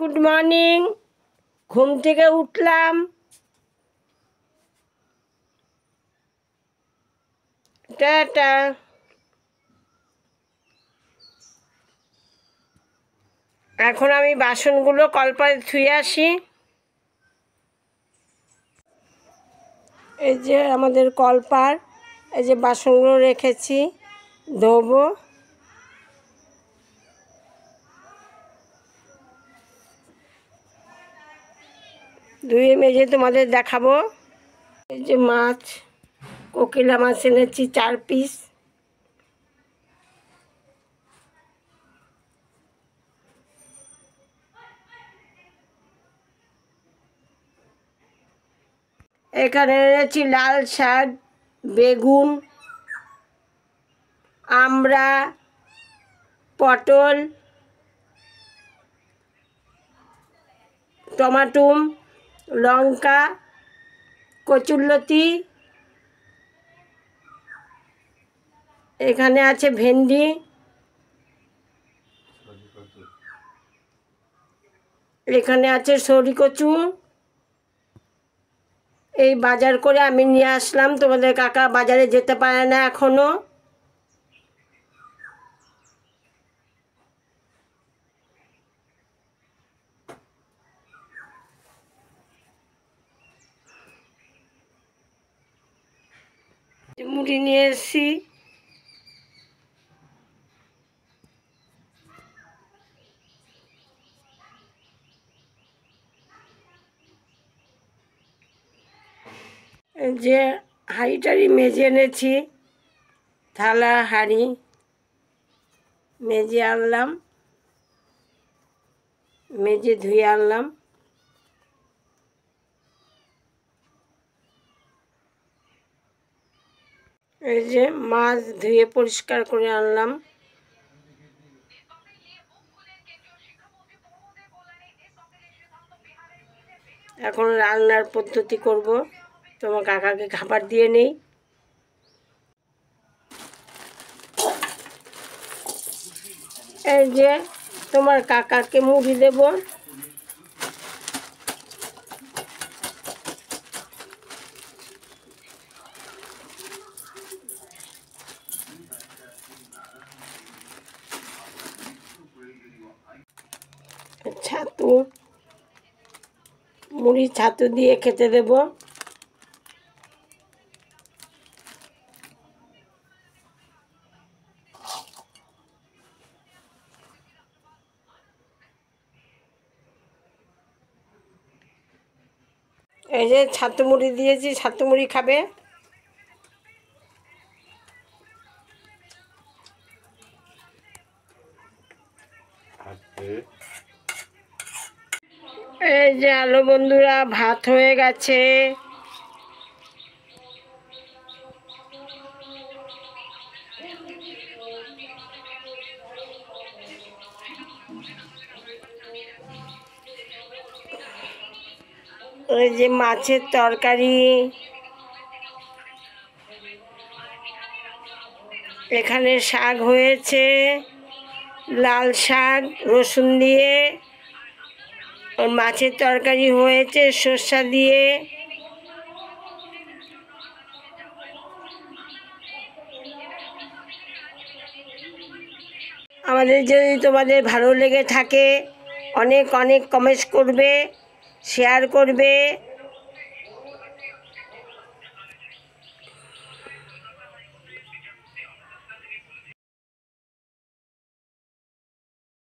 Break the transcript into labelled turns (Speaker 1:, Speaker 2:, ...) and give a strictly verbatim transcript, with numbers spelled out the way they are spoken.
Speaker 1: Good morning. ঘুম থেকে উঠলাম, টাটা। এখন আমি বাসনগুলো কলপারে ধুয়ে আসি। এই যে আমাদের কলপার, এই যে বাসনগুলো রেখেছি, ধোবো। ধুয়ে মেজে তোমাদের দেখাবো। এই যে মাছ, কোকিলা মাছ এনেছি চার পিস। এখানে এনেছি লাল শাক, বেগুন, আমড়া, পটল, টমাটো, লঙ্কা, কচুরলতি, এখানে আছে ভেন্ডি, এখানে আছে সরি কচু। এই বাজার করে আমি নিয়ে আসলাম, তোমাদের কাকা বাজারে যেতে পারে না এখনো। মুড়ি নিয়ে এসেছি। যে হাঁড়ি টাড়ি মেজে এনেছি, থালা হাঁড়ি মেজে আনলাম, মেজে ধুয়ে আনলাম। এই যে মাছ ধুয়ে পরিষ্কার করে আনলাম। এখন রান্নার পদ্ধতি করব, তোমার কাকাকে খাবার দিয়ে নেই। এই যে তোমার কাকাকে মুড়ি দেব। ছাতু, মুড়ি ছাতু দিয়ে খেতে দেব। এই যে ছাতু মুড়ি দিয়েছি, ছাতু মুড়ি খাবে। এই যে আলো বন্ধুরা, ভাত হয়ে গেছে। এই যে মাছের তরকারি, এখানে শাক হয়েছে, লাল শাক রসুন দিয়ে। মাছের তরকারি হয়েছে সর্ষা দিয়ে। আমাদের যদি তোমাদের ভালো লেগে থাকে, অনেক অনেক কমেন্টস করবে, শেয়ার করবে।